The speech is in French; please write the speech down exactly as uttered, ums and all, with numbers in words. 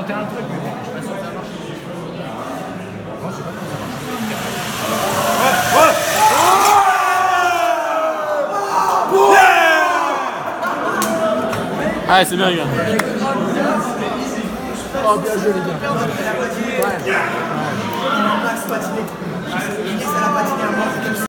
tenté un truc, mais je suis pas sûr que ça marche. Non, je sais pas comment ça marche. Ah, c'est bien, les gars. Oh, bien joué, les gars. Ouais. Ouais. Max patiné. Inès, elle a patiné à mort.